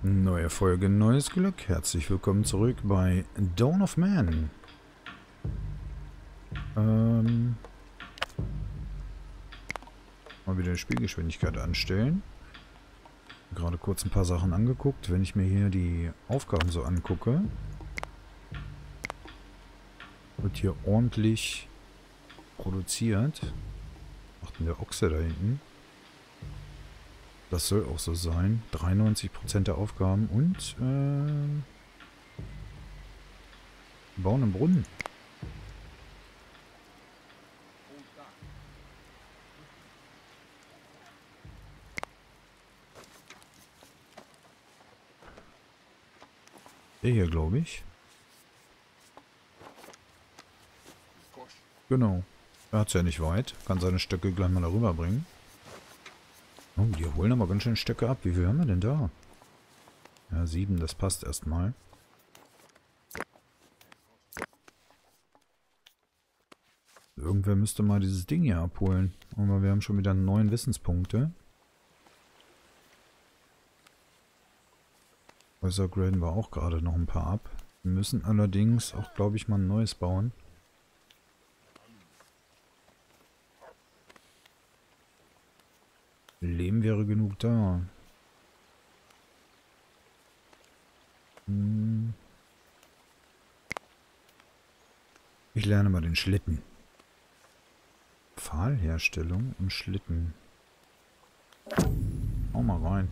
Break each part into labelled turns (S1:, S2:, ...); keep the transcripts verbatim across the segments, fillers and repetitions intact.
S1: Neue Folge, neues Glück. Herzlich willkommen zurück bei Dawn of Man. Ähm, mal wieder die Spielgeschwindigkeit anstellen. Gerade kurz ein paar Sachen angeguckt. Wenn ich mir hier die Aufgaben so angucke, wird hier ordentlich produziert. Macht denn der Ochse da hinten? Das soll auch so sein. dreiundneunzig Prozent der Aufgaben und äh, bauen einen Brunnen. Der hier, glaube ich. Genau. Er hat es ja nicht weit. Kann seine Stöcke gleich mal darüber bringen. Oh, die holen aber ganz schön Stöcke ab. Wie viel haben wir denn da? Ja, sieben, das passt erstmal. Irgendwer müsste mal dieses Ding hier abholen. Aber wir haben schon wieder neun Wissenspunkte. Häuser graden wir auch gerade noch ein paar ab. Wir müssen allerdings auch, glaube ich, mal ein neues bauen. Lehm wäre genug da. Hm. Ich lerne mal den Schlitten. Pfahlherstellung und Schlitten. Hau mal rein.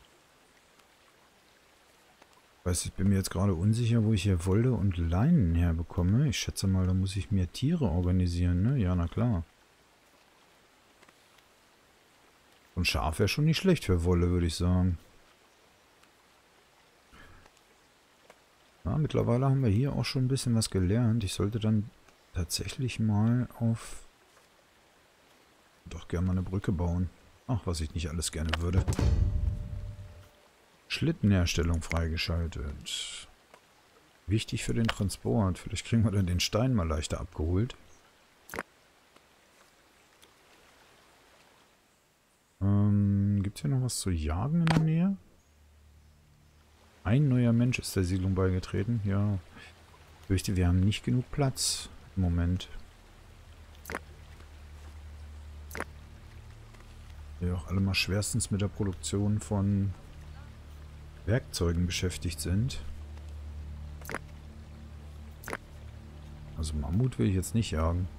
S1: Ich weiß, ich bin mir jetzt gerade unsicher, wo ich hier Wolle und Leinen herbekomme. Ich schätze mal, da muss ich mir Tiere organisieren, ne? Ja, na klar. Und Schaf wäre schon nicht schlecht für Wolle, würde ich sagen. Ja, mittlerweile haben wir hier auch schon ein bisschen was gelernt. Ich sollte dann tatsächlich mal auf... Doch gerne mal eine Brücke bauen. Ach, was ich nicht alles gerne würde. Schlittenherstellung freigeschaltet. Wichtig für den Transport. Vielleicht kriegen wir dann den Stein mal leichter abgeholt. Ähm, gibt es hier noch was zu jagen in der Nähe? Ein neuer Mensch ist der Siedlung beigetreten. Ja, ich fürchte, wir haben nicht genug Platz im Moment. Wir auch alle mal schwerstens mit der Produktion von Werkzeugen beschäftigt sind. Also Mammut will ich jetzt nicht jagen.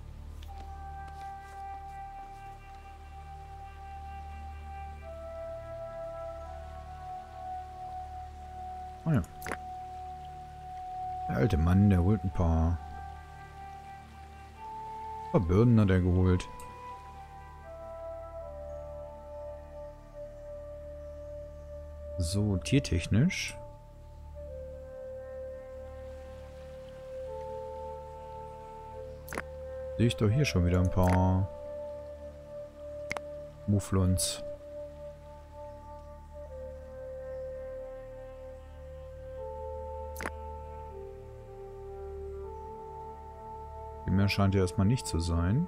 S1: Ah ja. Der alte Mann, der holt ein paar, ein paar Bürden hat er geholt. So, tiertechnisch. Sehe ich doch hier schon wieder ein paar Mufflons. Mehr scheint ja erstmal nicht zu sein.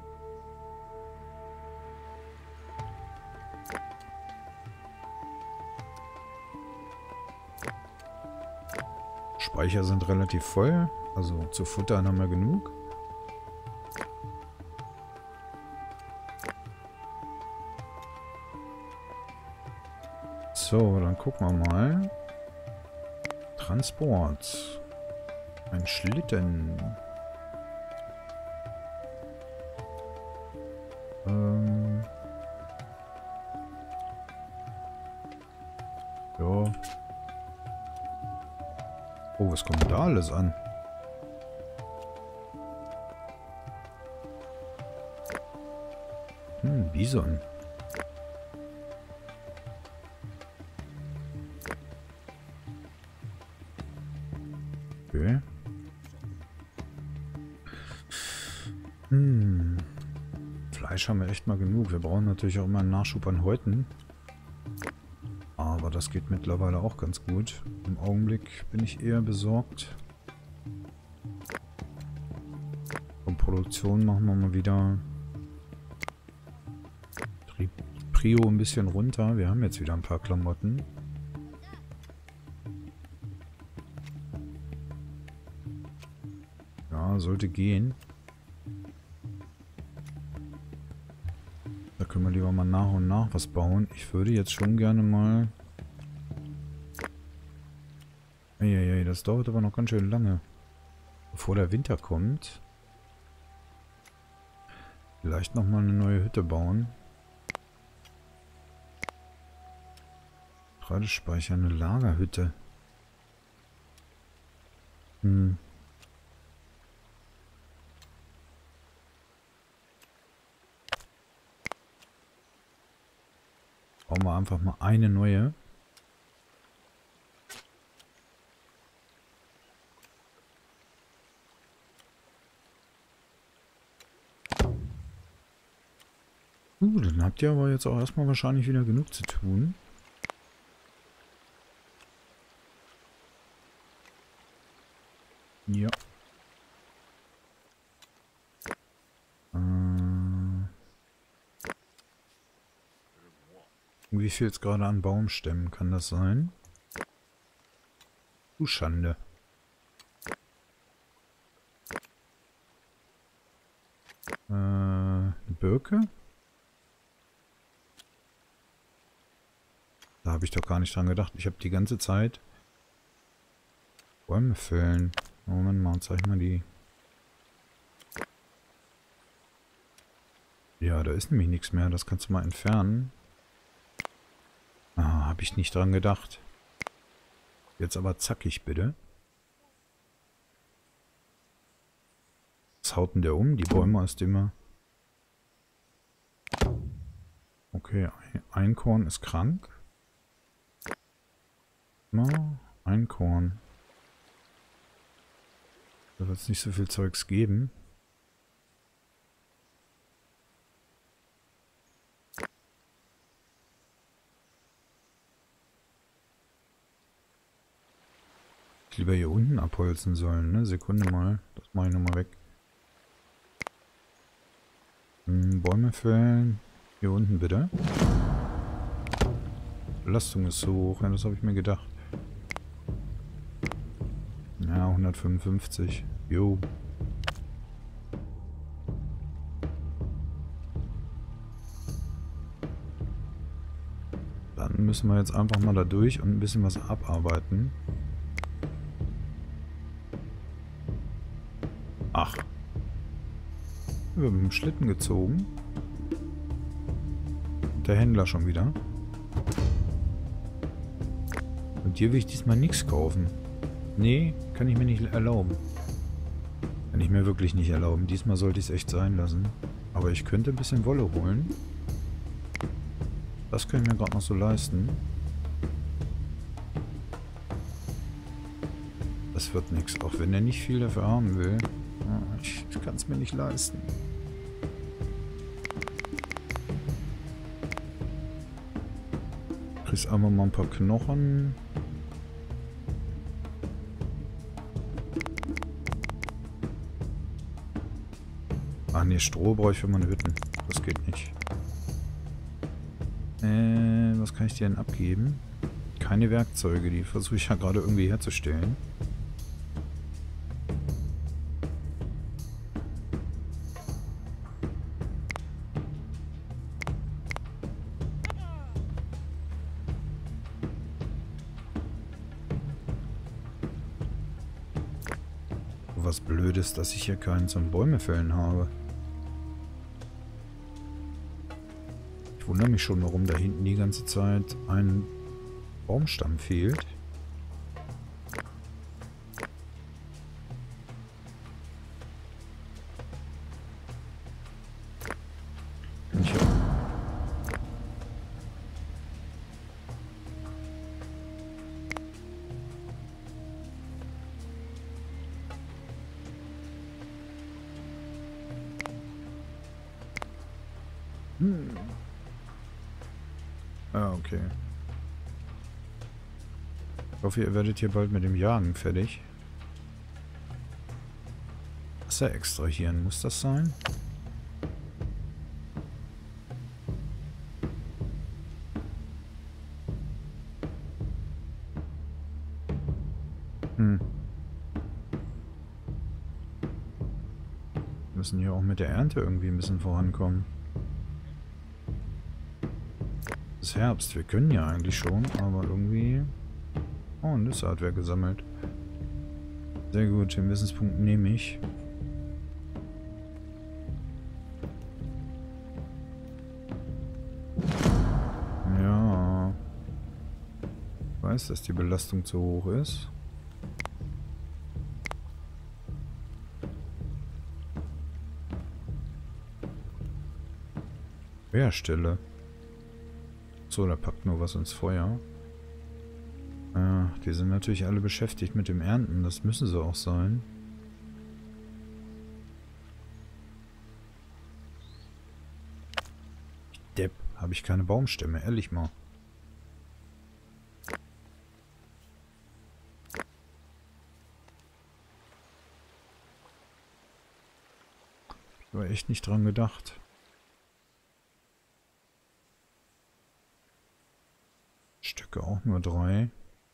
S1: Speicher sind relativ voll, also zu futtern haben wir genug. So, dann gucken wir mal. Transport. Ein Schlitten. Ähm. Ja. Oh, was kommt da alles an? Hm, Bison. Okay. Hm. Fleisch haben wir echt mal genug. Wir brauchen natürlich auch immer einen Nachschub an Häuten. Aber das geht mittlerweile auch ganz gut. Im Augenblick bin ich eher besorgt. Von Produktion machen wir mal wieder Prio ein bisschen runter. Wir haben jetzt wieder ein paar Klamotten. Ja, sollte gehen. Da können wir lieber mal nach und nach was bauen. Ich würde jetzt schon gerne mal... Eieiei, das dauert aber noch ganz schön lange. Bevor der Winter kommt. Vielleicht nochmal eine neue Hütte bauen. Getreidespeicher, eine Lagerhütte. Hm. Bauen wir einfach mal eine neue. Uh, dann habt ihr aber jetzt auch erstmal wahrscheinlich wieder genug zu tun. Ja. Äh, wie viel jetzt gerade an Baumstämmen kann das sein? Du Schande. Äh, eine Birke? Da habe ich doch gar nicht dran gedacht. Ich habe die ganze Zeit Bäume fällen. Moment mal, zeig mal die. Ja, da ist nämlich nichts mehr. Das kannst du mal entfernen. Ah, habe ich nicht dran gedacht. Jetzt aber zackig, bitte. Was haut denn der um? Die Bäume aus dem er... Okay, Einkorn ist krank. Na, Einkorn. Da wird es nicht so viel Zeugs geben. Ich lieber hier unten abholzen sollen, ne? Sekunde mal. Das mache ich nochmal weg. Hm, Bäume fällen. Hier unten bitte. Belastung ist so hoch, ja, das habe ich mir gedacht. Ja, hundertfünfundfünfzig. Jo. Dann müssen wir jetzt einfach mal da durch und ein bisschen was abarbeiten. Ach. Wir haben mit dem Schlitten gezogen. Der Händler schon wieder. Und dir will ich diesmal nichts kaufen. Nee, kann ich mir nicht erlauben. Kann ich mir wirklich nicht erlauben. Diesmal sollte ich es echt sein lassen. Aber ich könnte ein bisschen Wolle holen. Das können wir gerade noch so leisten. Das wird nichts. Auch wenn er nicht viel dafür haben will. Ich kann es mir nicht leisten. Kriegst einfach mal ein paar Knochen. Ah ne, Stroh brauche ich für meine Hütten. Das geht nicht. Äh, was kann ich dir denn abgeben? Keine Werkzeuge, die versuche ich ja gerade irgendwie herzustellen. Was Blödes, dass ich hier keinen zum Bäume fällen habe. Ich wundere mich schon, warum da hinten die ganze Zeit ein Baumstamm fehlt. Ich hab hm. Ah, okay. Ich hoffe, ihr werdet hier bald mit dem Jagen fertig. Wasser extrahieren, muss das sein? Hm. müssen hier auch mit der Ernte irgendwie ein bisschen vorankommen. Es ist Herbst, wir können ja eigentlich schon, aber irgendwie... Oh, Nüsse hat wer gesammelt. Sehr gut, den Wissenspunkt nehme ich. Ja. Ich weiß, dass die Belastung zu hoch ist. Wehrstelle. So, da packt nur was ins Feuer. Ja, die sind natürlich alle beschäftigt mit dem Ernten. Das müssen sie auch sein. Depp, habe ich keine Baumstämme, ehrlich mal. Ich habe echt nicht dran gedacht. Stücke auch nur drei.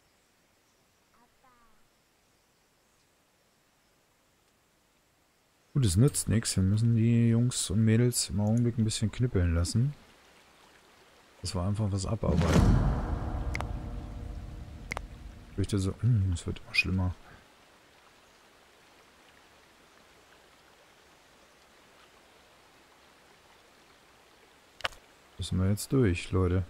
S1: Gut, es nützt nichts. Wir müssen die Jungs und Mädels im Augenblick ein bisschen knippeln lassen. Dass wir einfach was abarbeiten. Ich fürchte so, hm, es wird immer schlimmer. Müssen wir jetzt durch, Leute.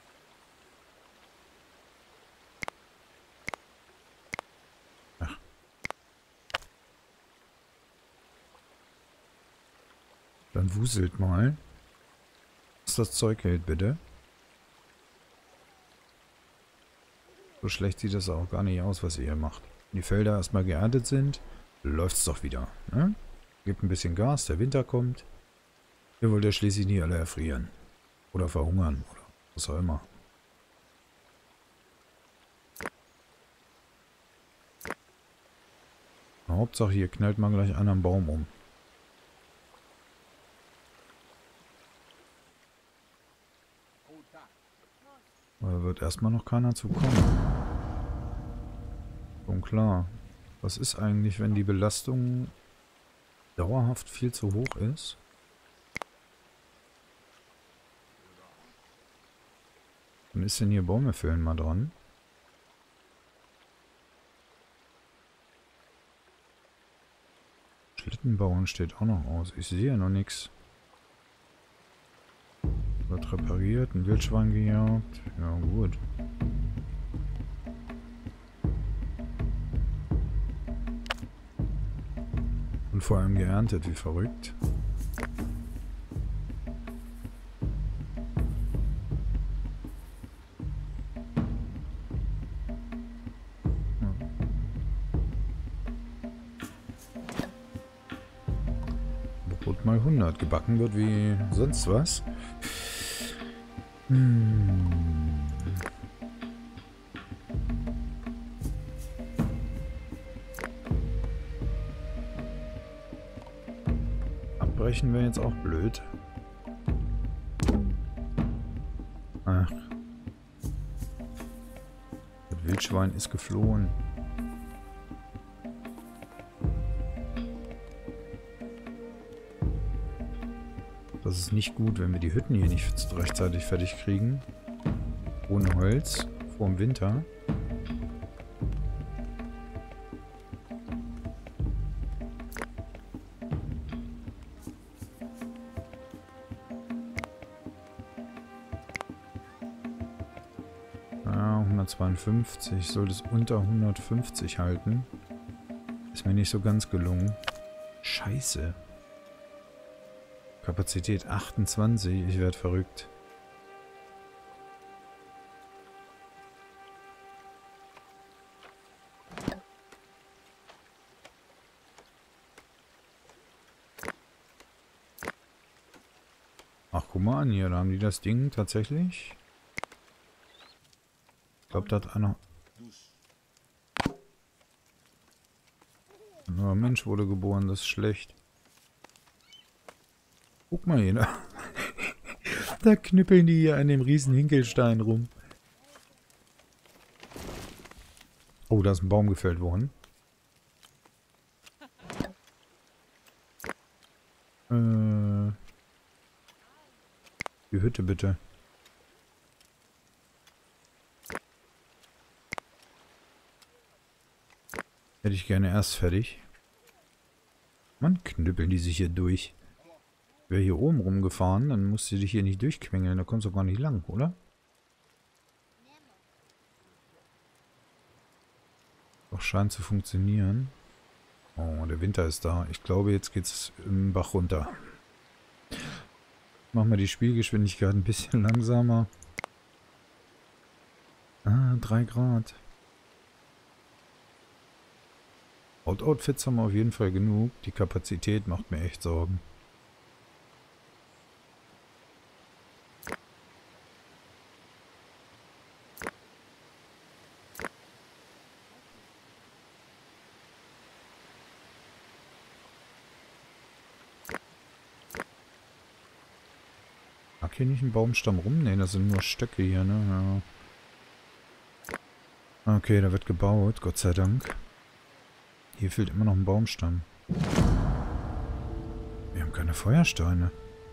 S1: Ach. Dann wuselt mal. Was das Zeug hält, bitte. So schlecht sieht das auch gar nicht aus, was ihr hier macht. Wenn die Felder erstmal geerntet sind, läuft's doch wieder. Ne? Gebt ein bisschen Gas, der Winter kommt. Ihr wollt ja schließlich nie alle erfrieren. Oder verhungern. Oder was auch immer. Hauptsache, hier knallt mal gleich einer am Baum um. Da wird erstmal noch keiner zu kommen. Schon klar. Was ist eigentlich, wenn die Belastung dauerhaft viel zu hoch ist? Wann ist denn hier Bäume fällen mal dran? Schlittenbauen steht auch noch aus. Ich sehe noch nichts. Wird repariert, ein Wildschwein gejagt. Ja gut. Und vor allem geerntet, wie verrückt. Brot mal hundert. Gebacken wird wie sonst was. Hm. Abbrechen wäre jetzt auch blöd. Ach. Das Wildschwein ist geflohen. Das ist nicht gut, wenn wir die Hütten hier nicht rechtzeitig fertig kriegen. Ohne Holz. Vor dem Winter. Ah, hundertzweiundfünfzig. Sollte es unter hundertfünfzig halten. Ist mir nicht so ganz gelungen. Scheiße. Kapazität achtundzwanzig. Ich werde verrückt. Ach, guck mal an hier. Da haben die das Ding tatsächlich. Ich glaube, da hat einer... Ein neuer Mensch wurde geboren. Das ist schlecht. Guck mal hier. Da, da knüppeln die hier an dem riesen Hinkelstein rum. Oh, da ist ein Baum gefällt worden. Äh, die Hütte bitte. Hätte ich gerne erst fertig. Mann, knüppeln die sich hier durch. Wäre hier oben rumgefahren, dann musst du dich hier nicht durchquengeln. Da kommst du gar nicht lang, oder? Doch scheint zu funktionieren. Oh, der Winter ist da. Ich glaube, jetzt geht's im Bach runter. Machen wir die Spielgeschwindigkeit ein bisschen langsamer. Ah, drei Grad. Out-Outfits haben wir auf jeden Fall genug. Die Kapazität macht mir echt Sorgen. Lag hier nicht ein Baumstamm rum? Ne, das sind nur Stöcke hier, ne? Ja. Okay, da wird gebaut, Gott sei Dank. Hier fehlt immer noch ein Baumstamm. Wir haben keine Feuersteine.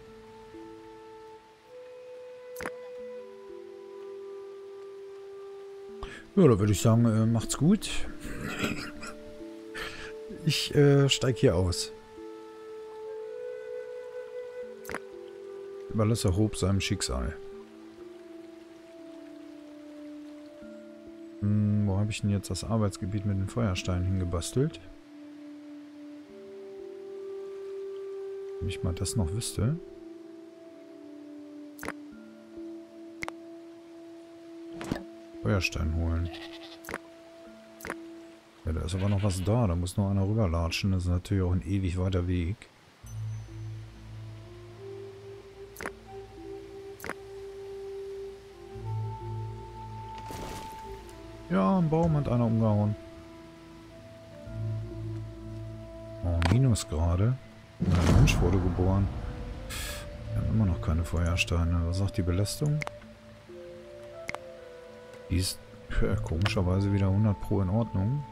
S1: Ja, da würde ich sagen, äh, macht's gut. Ich äh, steige hier aus. Überlasse Hob seinem Schicksal. Hm, wo habe ich denn jetzt das Arbeitsgebiet mit den Feuersteinen hingebastelt? Wenn ich mal das noch wüsste. Feuerstein holen. Ja, da ist aber noch was da. Da muss noch einer rüberlatschen. Das ist natürlich auch ein ewig weiter Weg. Ja, ein Baum hat einer umgehauen. Oh, Minusgrade. Ein Mensch wurde geboren. Wir haben immer noch keine Feuersteine. Was sagt die Belastung? Die ist ja, komischerweise wieder hundert Pro in Ordnung.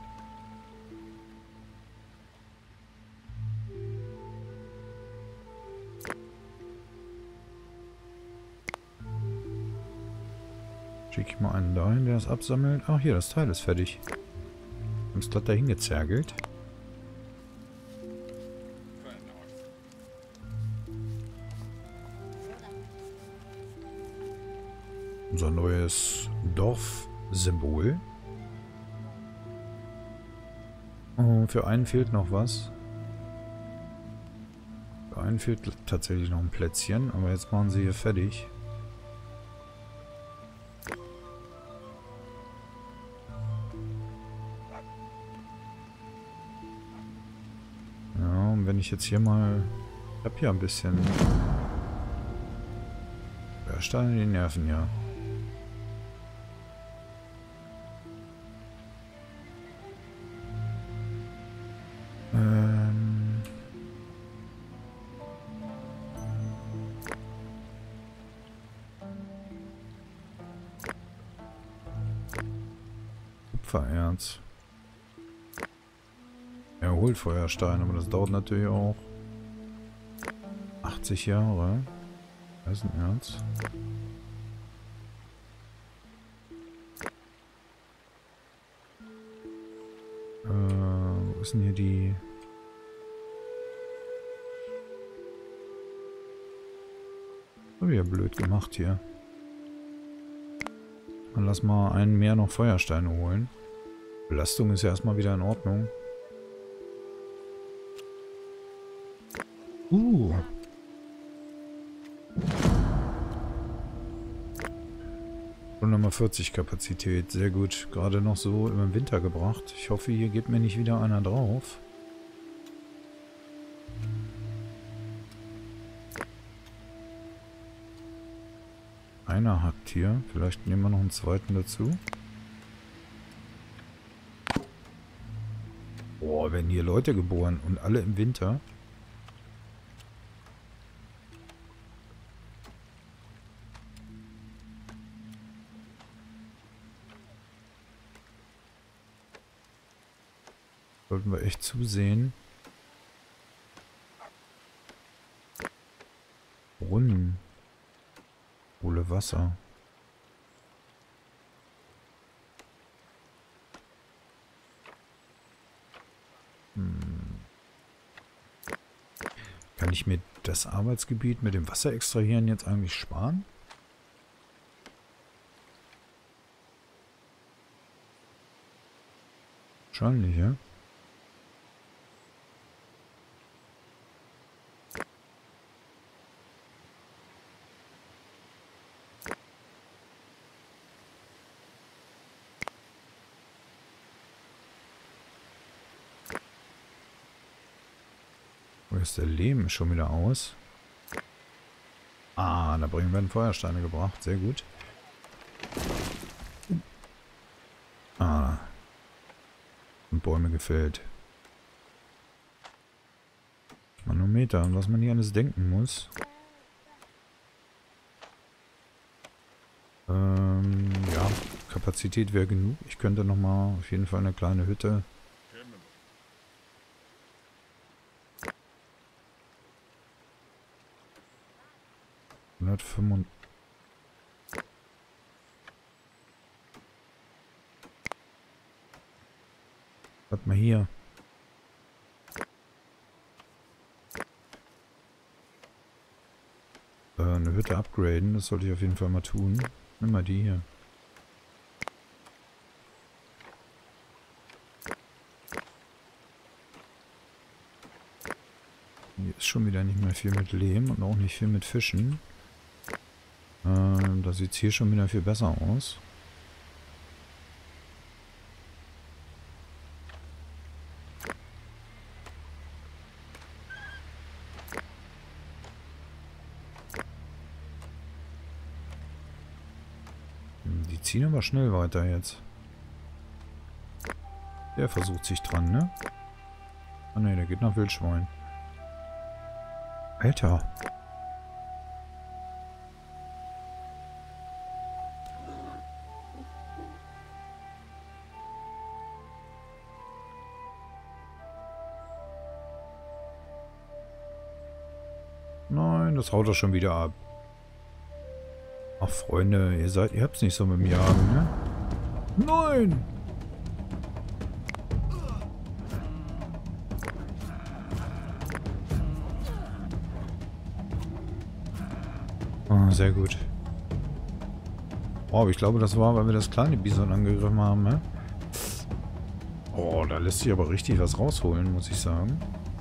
S1: Schicke ich mal einen dahin, der das absammelt. Ach, hier, das Teil ist fertig. Haben es glatt dahin gezergelt. Unser neues Dorfsymbol. Oh, für einen fehlt noch was. Für einen fehlt tatsächlich noch ein Plätzchen, aber jetzt machen sie hier fertig. Ja, und wenn ich jetzt hier mal... Ich hab hier ein bisschen... Steine, die nerven ja. Ähm... Kupfererz. Er holt Feuerstein, aber das dauert natürlich auch achtzig Jahre. Eisenerz. Äh, wo ist denn hier die... Oh, ja, blöd gemacht hier. Dann lass mal einen mehr noch Feuersteine holen. Belastung ist ja erstmal wieder in Ordnung. Uh. Und nochmal vierzig Kapazität. Sehr gut. Gerade noch so im Winter gebracht. Ich hoffe, hier geht mir nicht wieder einer drauf. Einer hackt hier. Vielleicht nehmen wir noch einen zweiten dazu. Boah, werden hier Leute geboren und alle im Winter. Sollten wir echt zusehen. Hole Wasser. Hm. Kann ich mir das Arbeitsgebiet mit dem Wasser extrahieren jetzt eigentlich sparen? Wahrscheinlich, ja. Wo ist der Lehm schon wieder aus? Ah, da bringen wir Feuersteine gebracht. Sehr gut. Ah. Und Bäume gefällt. Manometer. Und was man hier alles denken muss. Ähm, ja. Kapazität wäre genug. Ich könnte nochmal auf jeden Fall eine kleine Hütte. hundertfünfundfünfzig. Warte mal hier. Äh, eine Hütte upgraden, das sollte ich auf jeden Fall mal tun. Nimm mal die hier. Hier ist schon wieder nicht mehr viel mit Lehm und auch nicht viel mit Fischen. Äh, da sieht es hier schon wieder viel besser aus. Die ziehen aber schnell weiter jetzt. Der versucht sich dran, ne? Ah ne, der geht nach Wildschwein. Alter. Nein, das haut er schon wieder ab. Ach Freunde, ihr seid, ihr habt's nicht so mit dem Jagen, ne? Nein! Oh, sehr gut. Oh, ich glaube, das war, weil wir das kleine Bison angegriffen haben, ne? Oh, da lässt sich aber richtig was rausholen, muss ich sagen.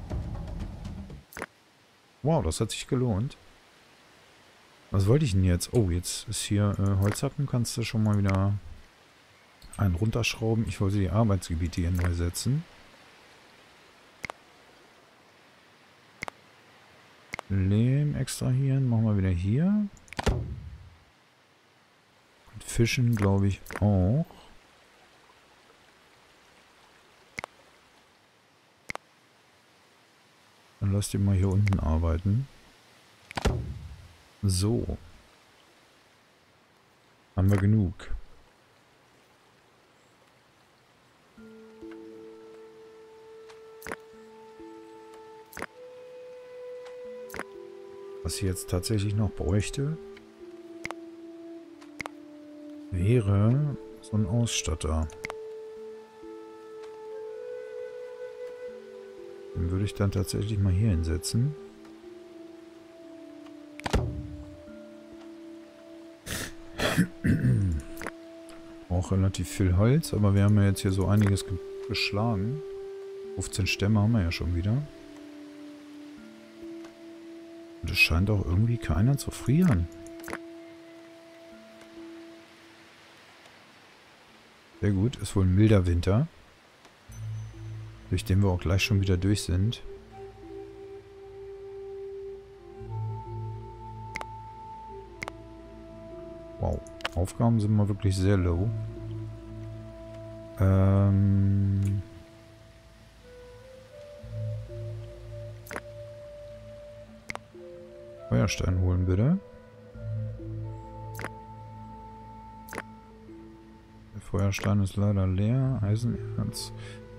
S1: Wow, das hat sich gelohnt. Was wollte ich denn jetzt? Oh, jetzt ist hier äh, Holzhacken. Kannst du schon mal wieder einen runterschrauben. Ich wollte die Arbeitsgebiete hier neu setzen. Lehm extrahieren. Machen wir wieder hier. Und Fischen, glaube ich, auch. Dann lass die mal hier unten arbeiten. So. Haben wir genug. Was ich jetzt tatsächlich noch bräuchte, wäre so ein Ausstatter. Den würde ich dann tatsächlich mal hier hinsetzen. Auch relativ viel Holz, aber wir haben ja jetzt hier so einiges ge geschlagen. fünfzehn Stämme haben wir ja schon wieder. Und es scheint auch irgendwie keiner zu frieren. Sehr gut, ist wohl ein milder Winter. Durch den wir auch gleich schon wieder durch sind. Wow, Aufgaben sind mal wirklich sehr low. Ähm... Feuerstein holen, bitte. Der Feuerstein ist leider leer. Eisenerz.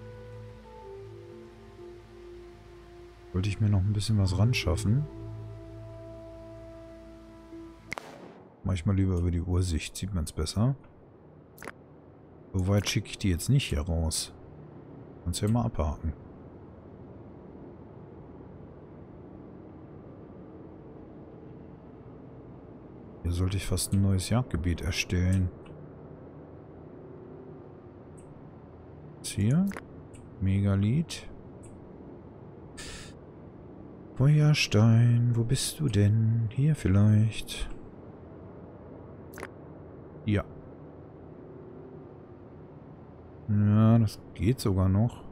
S1: Wollte ich mir noch ein bisschen was ran schaffen. Manchmal lieber über die Ursicht, sieht man es besser. So weit schicke ich die jetzt nicht hier raus. Kannst ja mal abhaken. Hier sollte ich fast ein neues Jagdgebiet erstellen. Jetzt hier. Megalith. Feuerstein, wo bist du denn? Hier vielleicht. Ja. Ja, das geht sogar noch.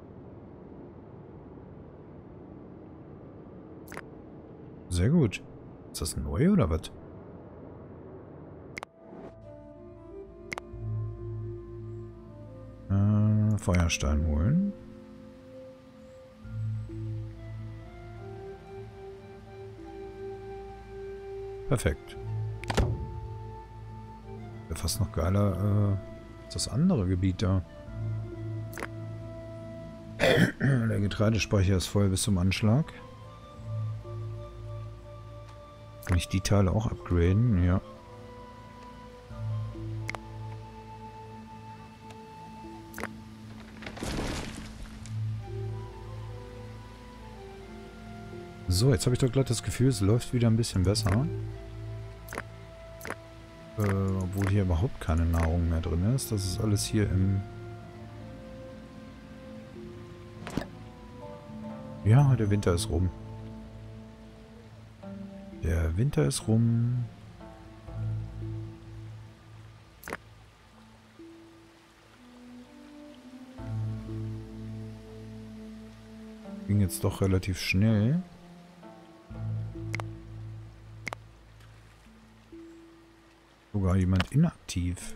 S1: Sehr gut. Ist das neu oder was? Äh, Feuerstein holen. Perfekt. Wäre fast noch geiler, äh, das andere Gebiet da. Der Getreidespeicher ist voll bis zum Anschlag. Kann ich die Teile auch upgraden? Ja. So, jetzt habe ich doch glatt das Gefühl, es läuft wieder ein bisschen besser. Äh, obwohl hier überhaupt keine Nahrung mehr drin ist. Das ist alles hier im... Ja, der Winter ist rum. Der Winter ist rum. Ging jetzt doch relativ schnell. Sogar jemand inaktiv.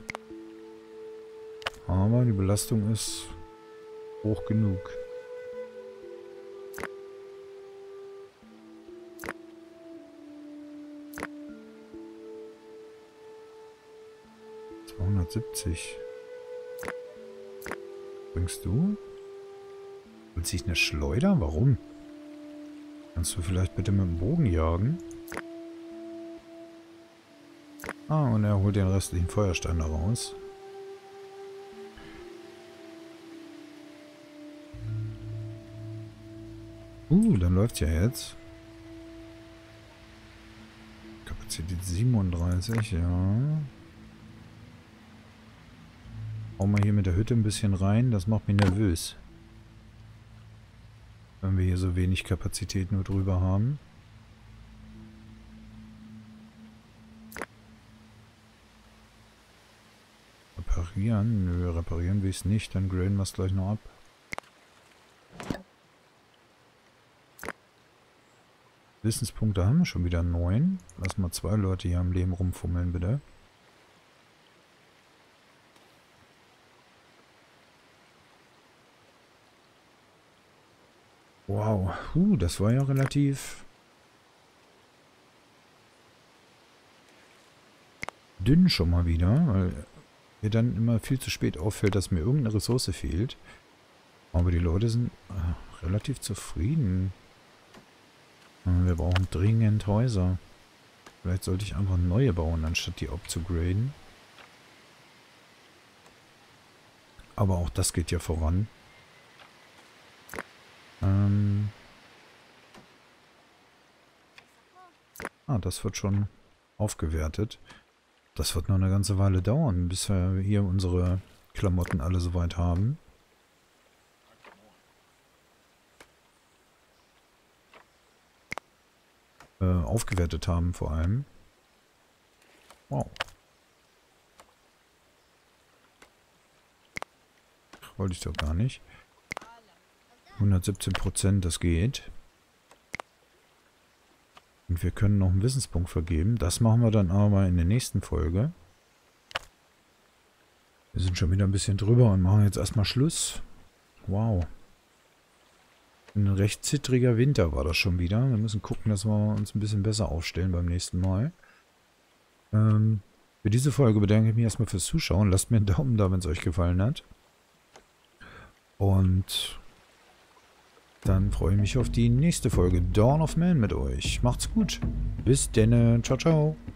S1: Aber die Belastung ist hoch genug. zweihundertsiebzig. Bringst du? Willst du eine Schleuder? Warum? Kannst du vielleicht bitte mit dem Bogen jagen? Ah, und er holt den restlichen Feuerstein da raus. Uh, dann läuft's ja jetzt. Kapazität siebenunddreißig, ja. Hauen wir hier mit der Hütte ein bisschen rein, das macht mich nervös. Wenn wir hier so wenig Kapazität nur drüber haben. Reparieren? Nö, reparieren will ich es nicht, dann graden wir es gleich noch ab. Wissenspunkte haben wir schon wieder neun. Lass mal zwei Leute hier am Leben rumfummeln, bitte. Wow, uh, das war ja relativ dünn schon mal wieder, weil mir dann immer viel zu spät auffällt, dass mir irgendeine Ressource fehlt. Aber die Leute sind äh, relativ zufrieden. Wir brauchen dringend Häuser. Vielleicht sollte ich einfach neue bauen, anstatt die abzugraden. Aber auch das geht ja voran. Ähm ah, das wird schon aufgewertet. Das wird noch eine ganze Weile dauern, bis wir hier unsere Klamotten alle soweit haben. Äh, aufgewertet haben vor allem. Wow. Wollte ich doch gar nicht. hundertsiebzehn Prozent, das geht. Und wir können noch einen Wissenspunkt vergeben. Das machen wir dann aber in der nächsten Folge. Wir sind schon wieder ein bisschen drüber und machen jetzt erstmal Schluss. Wow. Ein recht zittriger Winter war das schon wieder. Wir müssen gucken, dass wir uns ein bisschen besser aufstellen beim nächsten Mal. Ähm, für diese Folge bedanke ich mich erstmal fürs Zuschauen. Lasst mir einen Daumen da, wenn es euch gefallen hat. Und dann freue ich mich auf die nächste Folge Dawn of Man mit euch. Macht's gut. Bis denne. Ciao, ciao.